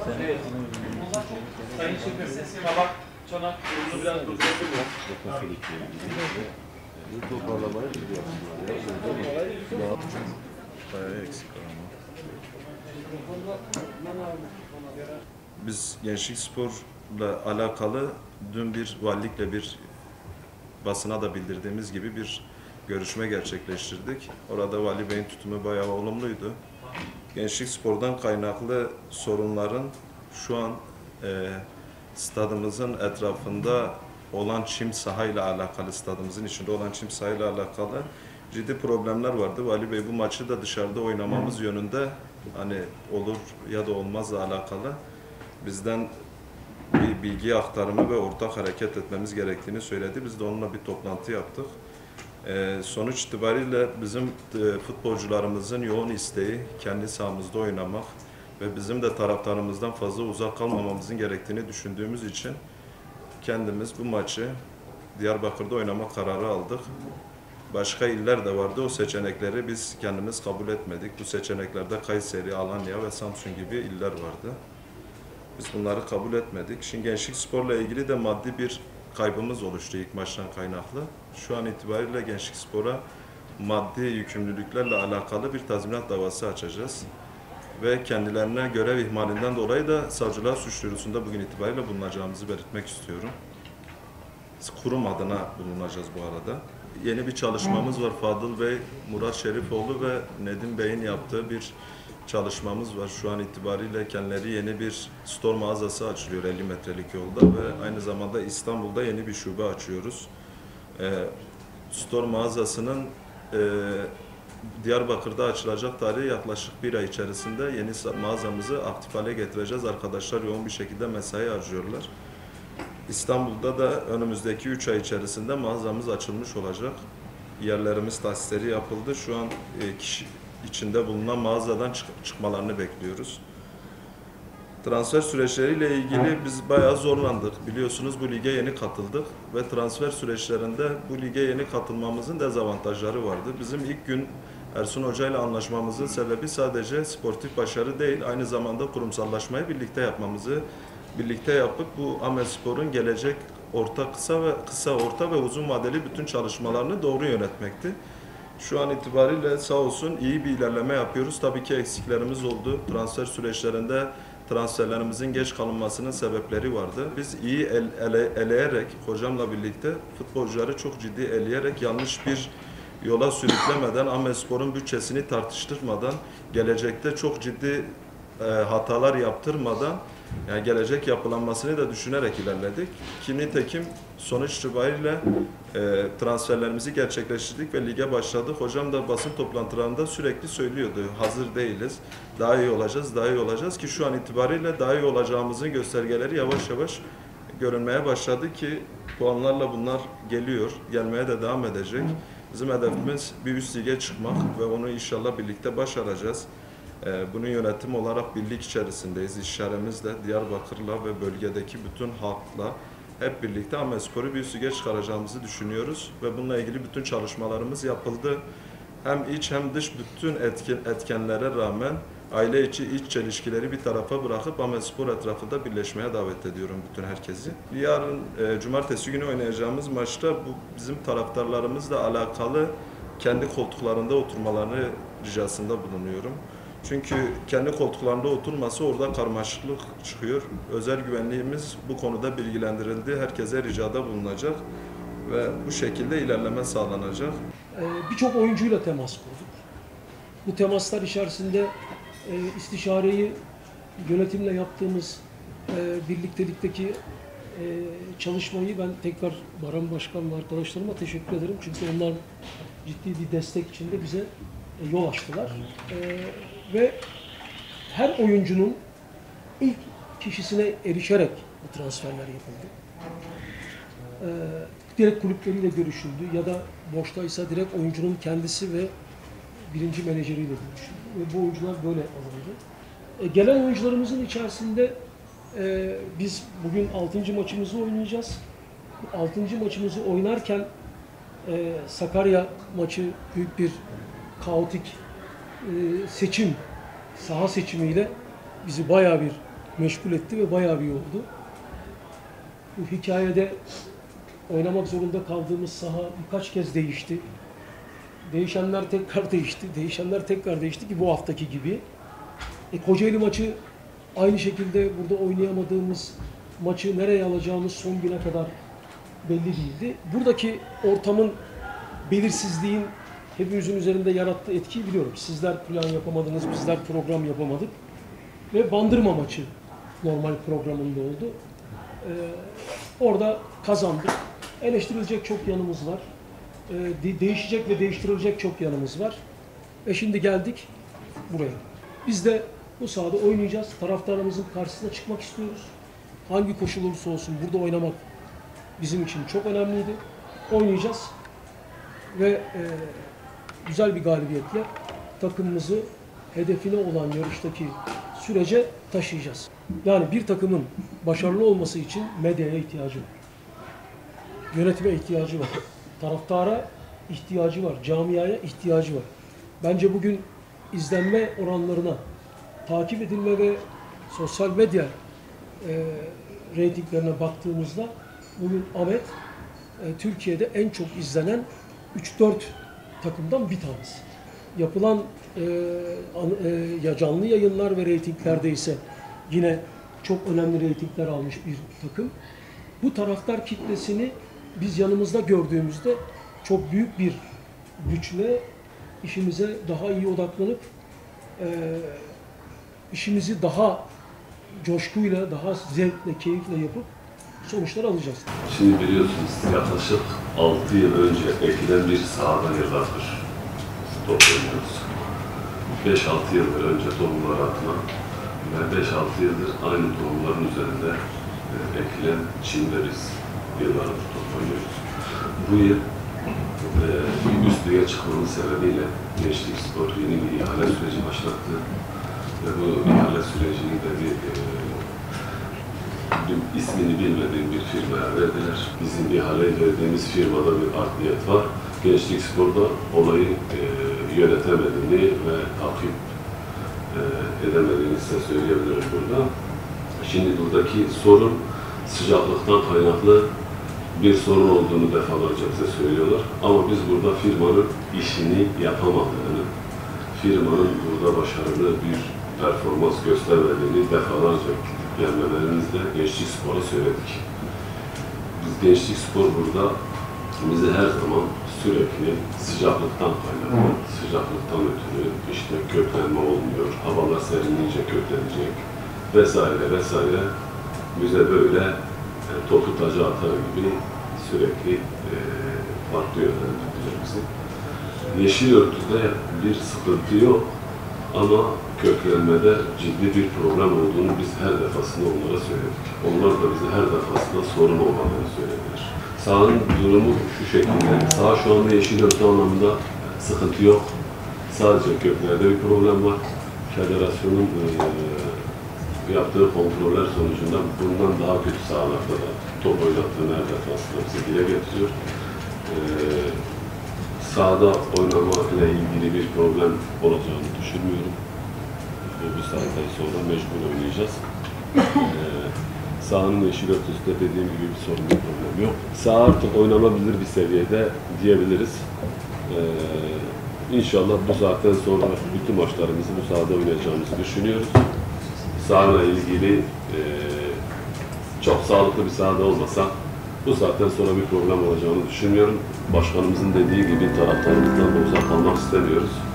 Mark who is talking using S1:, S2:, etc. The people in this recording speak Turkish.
S1: Evet. Sayın Şefim, tabak, çanak, bunu biraz durdurabilir miyim?
S2: Bu toparlamayı biz yaptılar. Bayağı eksik ama. Biz Gençlik Spor'la alakalı dün bir valilikle bir basına da bildirdiğimiz gibi bir görüşme gerçekleştirdik. Orada Vali Bey'in tutumu bayağı olumluydu. Gençlik Spor'dan kaynaklı sorunların şu an stadımızın etrafında olan çim sahayla alakalı, stadımızın içinde olan çim sahayla alakalı ciddi problemler vardı. Vali Bey bu maçı da dışarıda oynamamız yönünde hani olur ya da olmazla alakalı bizden bir bilgi aktarımı ve ortak hareket etmemiz gerektiğini söyledi. Biz de onunla bir toplantı yaptık. Sonuç itibariyle bizim futbolcularımızın yoğun isteği kendi sahamızda oynamak ve bizim de taraftarımızdan fazla uzak kalmamamızın gerektiğini düşündüğümüz için kendimiz bu maçı Diyarbakır'da oynama kararı aldık. Başka iller de vardı. O seçenekleri biz kendimiz kabul etmedik. Bu seçeneklerde Kayseri, Alanya ve Samsun gibi iller vardı. Biz bunları kabul etmedik. Şimdi Gençlik Spor'la ilgili de maddi bir kaybımız oluştu ilk maçtan kaynaklı. Şu an itibariyle Gençlik Spor'a maddi yükümlülüklerle alakalı bir tazminat davası açacağız. Ve kendilerine görev ihmalinden dolayı da savcılığa suç duyurusunda bugün itibariyle bulunacağımızı belirtmek istiyorum. Kurum adına bulunacağız bu arada. Yeni bir çalışmamız var. Fadıl Bey, Murat Şerifoğlu ve Nedim Bey'in yaptığı bir çalışmamız var. Şu an itibariyle kendileri yeni bir store mağazası açılıyor 50 metrelik yolda ve aynı zamanda İstanbul'da yeni bir şube açıyoruz. Store mağazasının Diyarbakır'da açılacak tarihi yaklaşık bir ay içerisinde yeni mağazamızı aktif hale getireceğiz. Arkadaşlar yoğun bir şekilde mesai harcıyorlar. İstanbul'da da önümüzdeki 3 ay içerisinde mağazamız açılmış olacak. Yerlerimiz tahsisleri yapıldı. Şu an kişi içinde bulunan mağazadan çıkmalarını bekliyoruz. Transfer süreçleriyle ilgili biz bayağı zorlandık. Biliyorsunuz bu lige yeni katıldık ve transfer süreçlerinde bu lige yeni katılmamızın dezavantajları vardı. Bizim ilk gün Ersun Hoca ile anlaşmamızın sebebi sadece sportif başarı değil, aynı zamanda kurumsallaşmayı birlikte yapıp bu Ahmetspor'un gelecek kısa, orta ve uzun vadeli bütün çalışmalarını doğru yönetmekti. Şu an itibariyle sağ olsun iyi bir ilerleme yapıyoruz. Tabii ki eksiklerimiz oldu. Transfer süreçlerinde transferlerimizin geç kalınmasının sebepleri vardı. Biz iyi eleyerek, hocamla birlikte futbolcuları çok ciddi eleyerek yanlış bir yola sürüklemeden, Ahmetspor'un bütçesini tartıştırmadan, gelecekte çok ciddi hatalar yaptırmadan, yani gelecek yapılanmasını da düşünerek ilerledik. Nitekim sonuç itibariyle transferlerimizi gerçekleştirdik ve lige başladık. Hocam da basın toplantılarında sürekli söylüyordu. Hazır değiliz, daha iyi olacağız, daha iyi olacağız ki şu an itibariyle daha iyi olacağımızın göstergeleri yavaş yavaş görünmeye başladı ki puanlarla bunlar geliyor, gelmeye de devam edecek. Bizim hedefimiz bir üst lige çıkmak ve onu inşallah birlikte başaracağız. Bunun yönetim olarak birlik içerisindeyiz. İşçilerimizle, Diyarbakır'la ve bölgedeki bütün halkla hep birlikte Ahmetspor'u bir üst lige çıkaracağımızı düşünüyoruz ve bununla ilgili bütün çalışmalarımız yapıldı. Hem iç hem dış bütün etkenlere rağmen aile içi iç çelişkileri bir tarafa bırakıp Ahmetspor etrafında birleşmeye davet ediyorum bütün herkesi. Yarın cumartesi günü oynayacağımız maçta bu bizim taraftarlarımızla alakalı kendi koltuklarında oturmalarını ricasında bulunuyorum. Çünkü kendi koltuklarında oturması orada karmaşıklık çıkıyor. Özel güvenliğimiz bu konuda bilgilendirildi. Herkese ricada bulunacak ve bu şekilde ilerleme sağlanacak.
S3: Birçok oyuncuyla temas kurduk. Bu temaslar içerisinde istişareyi yönetimle yaptığımız birliktelikteki çalışmayı ben tekrar Baran Başkan ve arkadaşlarıma teşekkür ederim. Çünkü onlar ciddi bir destek içinde bize yol açtılar. Ve her oyuncunun ilk kişisine erişerek bu transferler yapıldı. Direkt kulüpleriyle görüşüldü ya da boştaysa direkt oyuncunun kendisi ve birinci menajeriyle görüşüldü. Ve bu oyuncular böyle alındı. Gelen oyuncularımızın içerisinde biz bugün 6. maçımızı oynayacağız. 6. maçımızı oynarken Sakarya maçı büyük bir kaotik saha seçimiyle bizi bayağı bir meşgul etti ve bayağı bir oldu. Bu hikayede oynamak zorunda kaldığımız saha birkaç kez değişti. Değişenler tekrar değişti. Değişenler tekrar değişti ki bu haftaki gibi. Kocaeli maçı aynı şekilde burada oynayamadığımız maçı nereye alacağımız son güne kadar belli değildi. Buradaki ortamın belirsizliğin hepimizin üzerinde yarattığı etkiyi biliyorum. Sizler plan yapamadınız, bizler program yapamadık. Ve Bandırma maçı normal programında oldu. Orada kazandık. Eleştirilecek çok yanımız var. Değişecek ve değiştirilecek çok yanımız var. Ve şimdi geldik buraya. Biz de bu sahada oynayacağız. Taraftarımızın karşısına çıkmak istiyoruz. Hangi koşul olursa olsun burada oynamak bizim için çok önemliydi. Oynayacağız. Ve güzel bir galibiyetle takımımızı hedefine olan yarıştaki sürece taşıyacağız. Yani bir takımın başarılı olması için medyaya ihtiyacı var. Yönetime ihtiyacı var. Taraftara ihtiyacı var. Camiaya ihtiyacı var. Bence bugün izlenme oranlarına, takip edilme ve sosyal medya reytinglerine baktığımızda bugün Ahmet Türkiye'de en çok izlenen 3-4 takımdan bir tanesi. Yapılan canlı yayınlar ve reytinglerde ise yine çok önemli reytingler almış bir takım. Bu taraftar kitlesini biz yanımızda gördüğümüzde çok büyük bir güçle işimize daha iyi odaklanıp işimizi daha coşkuyla, daha zevkle, keyifle yapıp sonuçlar alacağız.
S4: Şimdi biliyorsunuz yaklaşık 6 yıl önce ekilen bir sahada yıllardır top oynuyoruz. 5-6 yıldır önce tohumlar atılan ve 5-6 yıldır aynı tohumların üzerinde ekilen çimde biz yıllardır top oynuyoruz. Bu yıl bir üst lige çıkmamın sebebiyle Gençlik Spor yeni bir ihale süreci başlattı. Ve bu ihale sürecini de ismini bilmediğim bir firmaya verdiler. Bizim ihale verdiğimiz firmada bir art var. Gençlik Spor'da olayı yönetemediğini ve takip edemediğini size söyleyebilirim burada. Şimdi buradaki sorun sıcaklıktan kaynaklı bir sorun olduğunu defalarca bize söylüyorlar. Ama biz burada firmanın işini yapamadığını, firmanın burada başarılı bir performans göstermediğini defalarca gelmelerimizle Gençlik Spor'a söyledik. Biz Gençlik Spor burada bizi her zaman sürekli sıcaklıktan kaynaklı, sıcaklıktan ötürü işte köklenme olmuyor, havalar serinleyince köklenecek vesaire vesaire bize böyle topu taca atar gibi sürekli farklı yönlendirdiler bizi. Yeşil örtüde bir sıkıntı yok ama köklenmede ciddi bir problem olduğunu biz her defasında onlara söyledik. Onlar da bize her defasında sorun olmadığını söylediler. Sahanın durumu şu şekilde, saha şu anda yeşil örtü anlamında sıkıntı yok. Sadece köklerde bir problem var. Federasyonun yaptığı kontroller sonucunda bundan daha kötü sahalarda da top oynattığını her defasında bize dile getiriyor. Sahada oynama ile ilgili bir problem olacağını düşünmüyorum. Bu saatten sonra mecbur oynayacağız. Sahanın yeşil örtüsünde dediğim gibi bir sorun, bir problem yok. Saha artık oynanabilir bir seviyede diyebiliriz. İnşallah bu saatten sonra bütün maçlarımızı bu sahada oynayacağımızı düşünüyoruz. Sahayla ilgili çok sağlıklı bir sahada olmasa bu saatten sonra bir problem olacağını düşünmüyorum. Başkanımızın dediği gibi taraftarımızdan da uzak kalmak istemiyoruz.